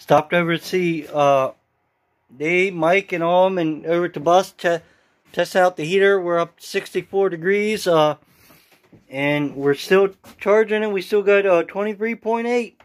Stopped over to see Dave, Mike, and all them, and over at the bus to test out the heater. We're up to 64 degrees, and we're still charging it. We still got 23.8.